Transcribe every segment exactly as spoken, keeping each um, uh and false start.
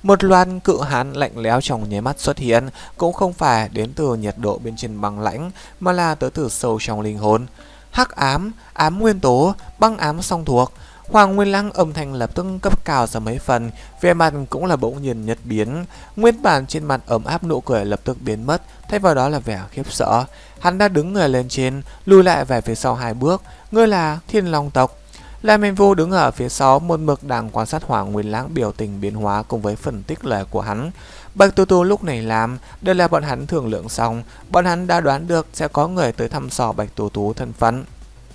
Một loạt cự hán lạnh lẽo trong nháy mắt xuất hiện, cũng không phải đến từ nhiệt độ bên trên băng lãnh, mà là tới từ sâu trong linh hồn. Hắc ám, ám nguyên tố, băng ám song thuộc. Hoàng Nguyên Lãng âm thanh lập tức cấp cao ra mấy phần, vẻ mặt cũng là bỗng nhiên nhất biến. Nguyên bản trên mặt ấm áp nụ cười lập tức biến mất, thay vào đó là vẻ khiếp sợ. Hắn đã đứng người lên trên, lùi lại về phía sau hai bước. Ngươi là Thiên Long tộc. La Minh Vũ đứng ở phía sau, một mực đang quan sát Hoàng Nguyên Lãng biểu tình biến hóa cùng với phân tích lời của hắn. Bạch Tu Tu lúc này làm, đây là bọn hắn thương lượng xong, bọn hắn đã đoán được sẽ có người tới thăm dò Bạch Tu Tu thân phận.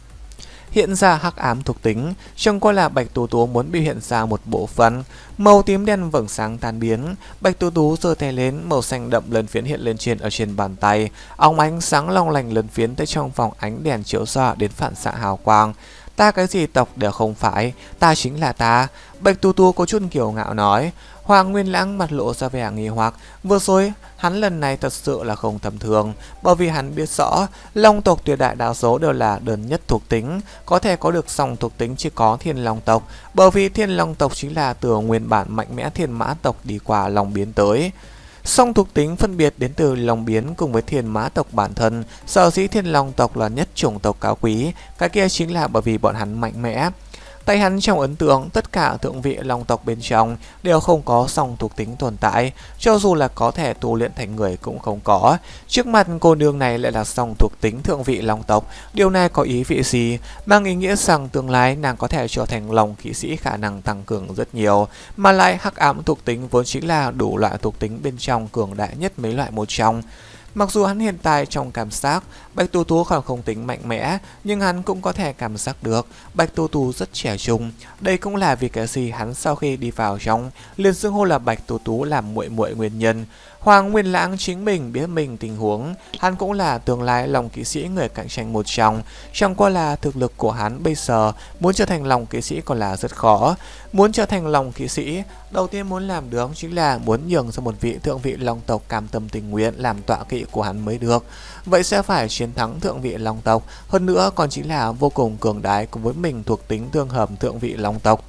Hiện ra hắc ám thuộc tính, trông coi là Bạch Tu Tu muốn biểu hiện ra một bộ phận. Màu tím đen vầng sáng tan biến, Bạch Tu Tu giơ tay lên, màu xanh đậm lần phiến hiện lên trên ở trên bàn tay, óng ánh sáng long lanh lần phiến tới trong vòng ánh đèn chiếu rọi đến phản xạ hào quang. Ta cái gì tộc đều không phải, ta chính là ta. Bạch Tu Tu có chút kiêu ngạo nói. Hoàng Nguyên Lãng mặt lộ ra vẻ nghi hoặc. Vừa rồi hắn lần này thật sự là không tầm thường, bởi vì hắn biết rõ Long tộc tuyệt đại đa số đều là đơn nhất thuộc tính, có thể có được song thuộc tính chỉ có Thiên Long tộc, bởi vì Thiên Long tộc chính là từ nguyên bản mạnh mẽ Thiên Mã tộc đi qua Long biến tới. Song thuộc tính phân biệt đến từ Long biến cùng với Thiên Mã tộc bản thân. Sở dĩ Thiên Long tộc là nhất chủng tộc cao quý, cái kia chính là bởi vì bọn hắn mạnh mẽ. Tại hắn trong ấn tượng, tất cả thượng vị Long tộc bên trong đều không có song thuộc tính tồn tại, cho dù là có thể tu luyện thành người cũng không có. Trước mặt cô nương này lại là song thuộc tính thượng vị Long tộc, điều này có ý vị gì? Mang ý nghĩa rằng tương lai nàng có thể trở thành Long kỵ sĩ, khả năng tăng cường rất nhiều, mà lại hắc ám thuộc tính vốn chính là đủ loại thuộc tính bên trong cường đại nhất mấy loại một trong. Mặc dù hắn hiện tại trong cảm giác Bạch Tu Tu còn không tính mạnh mẽ, nhưng hắn cũng có thể cảm giác được Bạch Tu Tu rất trẻ trung. Đây cũng là vì cái gì hắn sau khi đi vào trong liền xưng hô là Bạch Tu Tu làm muội muội nguyên nhân. Hoàng Nguyên Lãng chính mình biết mình tình huống, hắn cũng là tương lai Long kỵ sĩ người cạnh tranh một trong. Chẳng qua là thực lực của hắn bây giờ muốn trở thành Long kỵ sĩ còn là rất khó. Muốn trở thành Long kỵ sĩ, đầu tiên muốn làm được chính là muốn nhường cho một vị thượng vị Long tộc cam tâm tình nguyện làm tọa kỵ của hắn mới được. Vậy sẽ phải chiến thắng thượng vị Long tộc, hơn nữa còn chính là vô cùng cường đại cùng với mình thuộc tính tương hợp thượng vị Long tộc.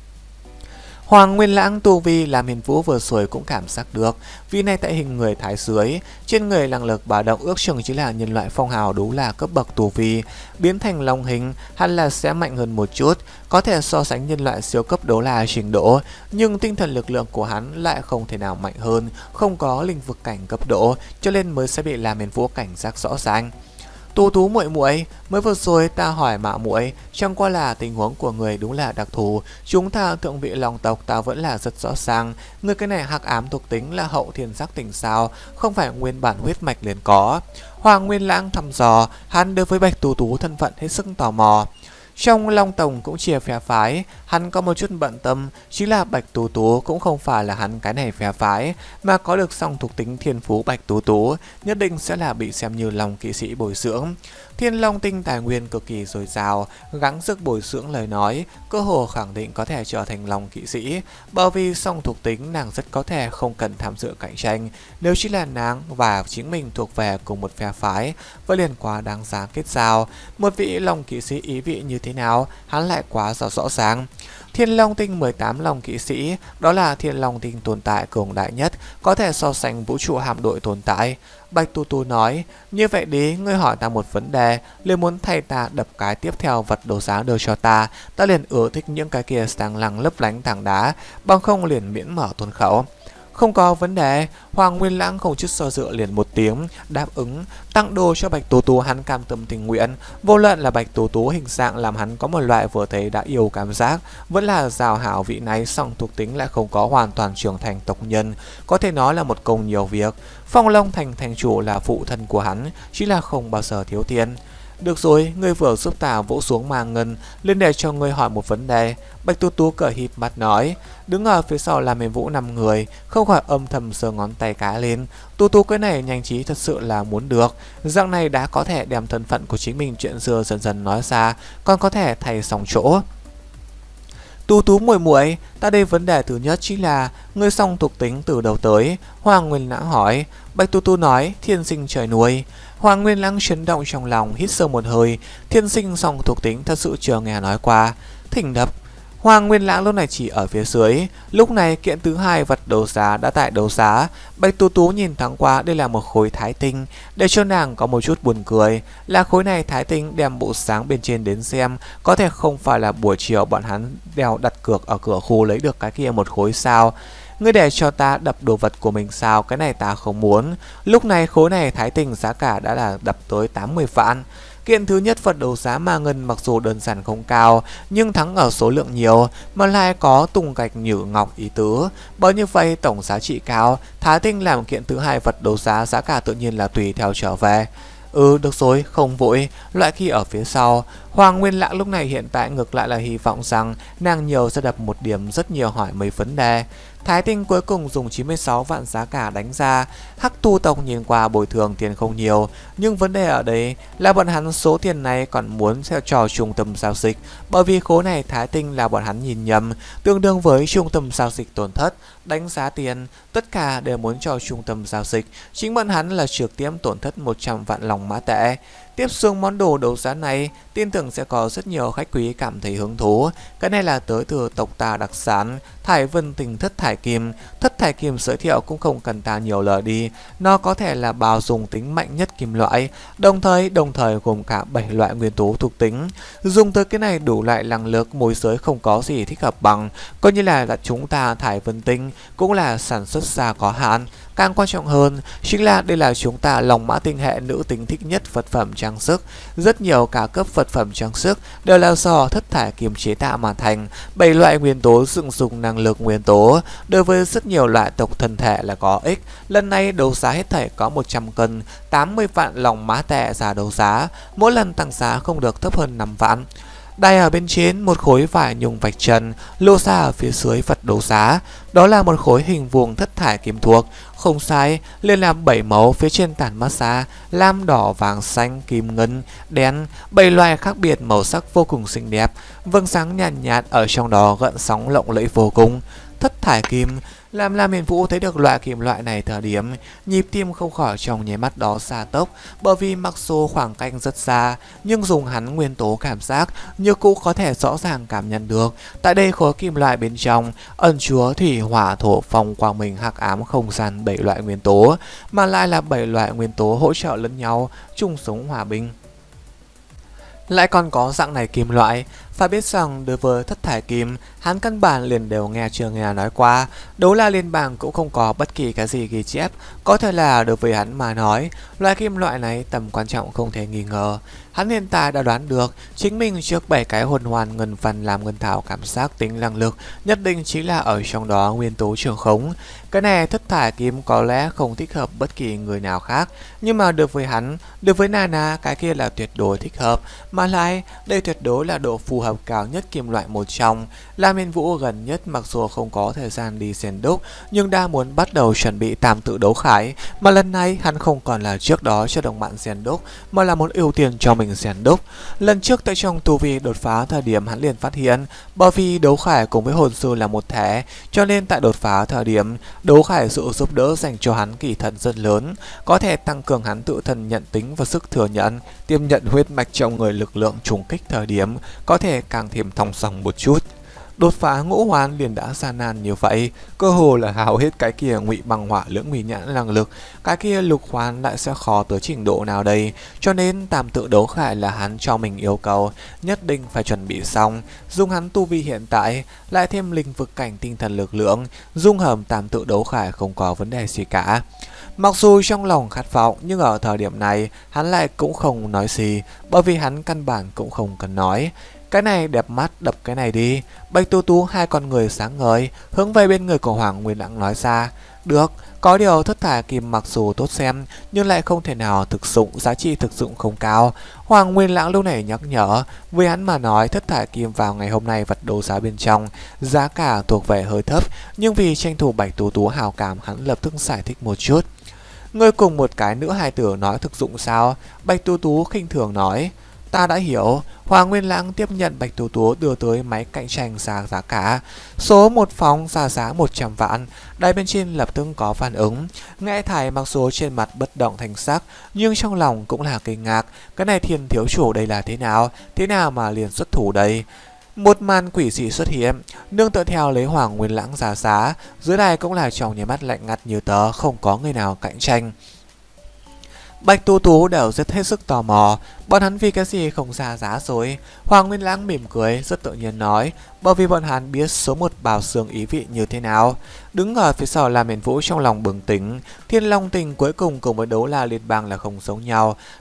Hoàng Nguyên Lãng tu vi làm Hiền Vũ vừa rồi cũng cảm giác được, vì này tại hình người thái dưới, trên người năng lực bá động ước chừng chỉ là nhân loại phong hào đúng là cấp bậc tu vi, biến thành long hình hẳn là sẽ mạnh hơn một chút, có thể so sánh nhân loại siêu cấp đấu la trình độ, nhưng tinh thần lực lượng của hắn lại không thể nào mạnh hơn, không có linh vực cảnh cấp độ, cho nên mới sẽ bị làm Hiền Vũ cảnh giác rõ ràng. Tu Tú muội muội, mới vừa rồi ta hỏi mạo muội, chẳng qua là tình huống của người đúng là đặc thù, chúng ta thượng vị Long tộc ta vẫn là rất rõ ràng, người cái này hắc ám thuộc tính là hậu thiên giác tỉnh sao, không phải nguyên bản huyết mạch liền có. Hoàng Nguyên Lãng thăm dò, hắn đối với Bạch Tu Tú thân phận hết sức tò mò. Trong Long Tổng cũng chia phe phái, hắn có một chút bận tâm, chính là Bạch Tu Tú cũng không phải là hắn cái này phe phái, mà có được song thuộc tính thiên phú Bạch Tu Tú, nhất định sẽ là bị xem như Long kỵ sĩ bồi dưỡng. Thiên Long tinh tài nguyên cực kỳ dồi dào, gắng sức bồi dưỡng lời nói, cơ hồ khẳng định có thể trở thành Long kỵ sĩ, bởi vì song thuộc tính nàng rất có thể không cần tham dự cạnh tranh, nếu chỉ là nàng và chính mình thuộc về cùng một phe phái, vậy liền quá đáng giá kết giao. Một vị Long kỵ sĩ ý vị như thế nào, hắn lại quá rõ rõ ràng. Thiên Long tinh mười tám Long kỵ sĩ, đó là Thiên Long tinh tồn tại cường đại nhất, có thể so sánh vũ trụ hạm đội tồn tại. Bạch Tu Tu nói, như vậy đi, ngươi hỏi ta một vấn đề, liền muốn thay ta đập cái tiếp theo vật đấu giá đưa cho ta, ta liền ưa thích những cái kia sáng lăng lấp lánh tảng đá, bằng không liền miễn mở tuần khẩu. Không có vấn đề. Hoàng Nguyên Lãng không chút do dự liền một tiếng đáp ứng, tặng đồ cho Bạch Tu Tu hắn cam tâm tình nguyện. Vô luận là Bạch Tu Tu hình dạng làm hắn có một loại vừa thấy đã yêu cảm giác, vẫn là rào hảo vị này song thuộc tính lại không có hoàn toàn trưởng thành tộc nhân, có thể nói là một công nhiều việc. Phong Long thành thành chủ là phụ thân của hắn, chỉ là không bao giờ thiếu tiền. Được rồi, ngươi vừa giúp ta vỗ xuống mà ngân, lên để cho ngươi hỏi một vấn đề. Bạch Tu Tu cởi híp mắt nói. Đứng ở phía sau làm Mềm Vũ năm người, không khỏi âm thầm giơ ngón tay cái lên. Tu Tu cái này nhanh trí thật sự là muốn được, dạng này đã có thể đem thân phận của chính mình chuyện xưa dần dần nói ra, còn có thể thay sòng chỗ. Tu Tú muội muội, ta đây vấn đề thứ nhất chính là ngươi song thuộc tính từ đầu tới. Hoàng Nguyên Lãng hỏi. Bạch Tu Tu nói, thiên sinh trời nuôi. Hoàng Nguyên Lãng chấn động trong lòng, hít sâu một hơi. Thiên sinh song thuộc tính thật sự chưa nghe nói qua. Thỉnh đập. Hoàng Nguyên Lãng lúc này chỉ ở phía dưới. Lúc này kiện thứ hai vật đấu giá đã tại đấu giá. Bạch Tú Tú nhìn thoáng qua đây là một khối thái tinh, để cho nàng có một chút buồn cười là khối này thái tinh đem bộ sáng bên trên đến xem, có thể không phải là buổi chiều bọn hắn đeo đặt cược ở cửa khu lấy được cái kia một khối sao. Ngươi để cho ta đập đồ vật của mình sao? Cái này ta không muốn. Lúc này khối này thái tinh giá cả đã là đập tới tám mươi vạn. Kiện thứ nhất vật đấu giá ma ngân mặc dù đơn giản không cao, nhưng thắng ở số lượng nhiều mà lại có tùng gạch nhử ngọc ý tứ. Bởi như vậy tổng giá trị cao, thái tinh làm kiện thứ hai vật đấu giá giá cả tự nhiên là tùy theo trở về. Ừ được rồi, không vội. Loại khi ở phía sau, Hoàng Nguyên Lãng lúc này hiện tại ngược lại là hy vọng rằng nàng nhiều sẽ đập một điểm rất nhiều hỏi mấy vấn đề. Thái tinh cuối cùng dùng chín mươi sáu vạn giá cả đánh ra. Hắc tu tộc nhìn qua bồi thường tiền không nhiều, nhưng vấn đề ở đây là bọn hắn số tiền này còn muốn sẽ cho trung tâm giao dịch, bởi vì khối này thái tinh là bọn hắn nhìn nhầm, tương đương với trung tâm giao dịch tổn thất. Đánh giá tiền, tất cả đều muốn cho trung tâm giao dịch, chính bọn hắn là trực tiếp tổn thất một trăm vạn lòng mã tệ. Tiếp xuống món đồ đấu giá này, tin tưởng sẽ có rất nhiều khách quý cảm thấy hứng thú. Cái này là tới từ tộc ta đặc sản Thải Vân Tình Thất Thải Kim. Thất Thải Kim giới thiệu cũng không cần ta nhiều lời đi, nó có thể là bao dùng tính mạnh nhất kim loại, đồng thời đồng thời gồm cả bảy loại nguyên tố thuộc tính. Dùng tới cái này đủ loại năng lực, môi giới không có gì thích hợp bằng, coi như là, là chúng ta Thải Vân Tinh cũng là sản xuất ra có hạn. Càng quan trọng hơn chính là đây là chúng ta lòng mã tinh hệ nữ tính thích nhất vật phẩm trang sức. Rất nhiều cả cấp vật phẩm trang sức đều là do thất thải kim chế tạo mà thành. Bảy loại nguyên tố dựng dùng năng lực nguyên tố đối với rất nhiều loại tộc thân thể là có ích. Lần này đấu giá hết thảy có một trăm cân, tám mươi vạn lòng mã tệ giá đấu giá, mỗi lần tăng giá không được thấp hơn năm vạn. Đài ở bên trên một khối vải nhung vạch trần, lô ra ở phía dưới vật đấu giá. Đó là một khối hình vuông thất thải kim thuộc, không sai, lên làm bảy màu phía trên tản massage, lam, đỏ, vàng, xanh, kim, ngân, đen, bảy loại khác biệt màu sắc vô cùng xinh đẹp, vầng sáng nhàn nhạt, nhạt ở trong đó gợn sóng lộng lẫy vô cùng. Thất thải kim làm Lam Hiên Vũ thấy được loại kim loại này thời điểm, nhịp tim không khỏi trong nháy mắt đó xa tốc, bởi vì mặc dù khoảng cách rất xa, nhưng dùng hắn nguyên tố cảm giác như cũ có thể rõ ràng cảm nhận được. Tại đây khối kim loại bên trong ẩn chứa thủy, hỏa, thổ, phong, quang minh, hắc ám, không gian bảy loại nguyên tố, mà lại là bảy loại nguyên tố hỗ trợ lẫn nhau, chung sống hòa bình. Lại còn có dạng này kim loại. Phải biết rằng đối với thất thải kim, hắn căn bản liền đều nghe chưa nghe nói qua. Đấu la liên bang cũng không có bất kỳ cái gì ghi chép. Có thể là đối với hắn mà nói, loại kim loại này tầm quan trọng không thể nghi ngờ. Hắn hiện tại đã đoán được chính mình trước bảy cái hồn hoàn ngân văn làm ngân thảo cảm giác tính năng lực nhất định chính là ở trong đó nguyên tố trường khống. Cái này thất thải kim có lẽ không thích hợp bất kỳ người nào khác, nhưng mà đối với hắn, đối với Nana cái kia là tuyệt đối thích hợp. Mà lại đây tuyệt đối là độ phù hợp cao nhất kim loại một trong. Lam Hiên Vũ gần nhất mặc dù không có thời gian đi rèn đúc, nhưng đã muốn bắt đầu chuẩn bị tam tự đấu khải. Mà lần này hắn không còn là trước đó cho đồng bạn rèn đúc, mà là muốn ưu tiên cho mình rèn đúc. Lần trước tại trong tu vi đột phá thời điểm hắn liền phát hiện, bởi vì đấu khải cùng với hồn sư là một thể, cho nên tại đột phá thời điểm đấu khải sự giúp đỡ dành cho hắn kỳ thật rất lớn, có thể tăng cường hắn tự thân nhận tính và sức thừa nhận, tiếp nhận huyết mạch trong người lực lượng trùng kích thời điểm có thể càng thêm thong dong một chút. Đột phá ngũ hoàn liền đã gian nan như vậy, cơ hồ là hao hết cái kia ngụy bằng hỏa lưỡng nguy nhãn năng lực, cái kia lục hoàn lại sẽ khó tới trình độ nào đây. Cho nên tam tự đấu khải là hắn cho mình yêu cầu nhất định phải chuẩn bị xong, dùng hắn tu vi hiện tại lại thêm linh vực cảnh tinh thần lực lượng, dung hợp tam tự đấu khải không có vấn đề gì cả. Mặc dù trong lòng khát vọng, nhưng ở thời điểm này hắn lại cũng không nói gì, bởi vì hắn căn bản cũng không cần nói. Cái này đẹp mắt, đập cái này đi. Bạch Tú Tú hai con người sáng ngời hướng về bên người của Hoàng Nguyên Lãng nói ra. Được, có điều thất thải kim mặc dù tốt xem nhưng lại không thể nào thực dụng, giá trị thực dụng không cao. Hoàng Nguyên Lãng lúc này nhắc nhở, với hắn mà nói thất thải kim vào ngày hôm nay vật đấu giá bên trong giá cả thuộc về hơi thấp, nhưng vì tranh thủ Bạch Tú Tú hào cảm hắn lập tức giải thích một chút. Ngươi cùng một cái nữ hài tử nói thực dụng sao? Bạch Tú Tú khinh thường nói. Ta đã hiểu. Hoàng Nguyên Lãng tiếp nhận Bạch Tú Tú đưa tới máy cạnh tranh giá giá cả. Số một phóng ra giá một trăm vạn. Đài bên trên lập tức có phản ứng. Nghe thải mặc dù trên mặt bất động thành sắc, nhưng trong lòng cũng là kinh ngạc. Cái này Thiên thiếu chủ đây là thế nào? Thế nào mà liền xuất thủ đây? Một màn quỷ dị xuất hiện, nương tựa theo lấy Hoàng Nguyên Lãng giả giá, dưới đài cũng là trong nháy mắt lạnh ngắt như tờ, không có người nào cạnh tranh. Bạch Tú Tú đều rất hết sức tò mò, bọn hắn vì cái gì không ra giá rồi. Hoàng Nguyên Lãng mỉm cười, rất tự nhiên nói, bởi vì bọn hắn biết số một Bảo Xương ý vị như thế nào. Đứng ở phía sau Lam Hiền Vũ trong lòng bừng tỉnh, Thiên Long Tình cuối cùng cùng với Đấu La Liên Bang là không giống nhau.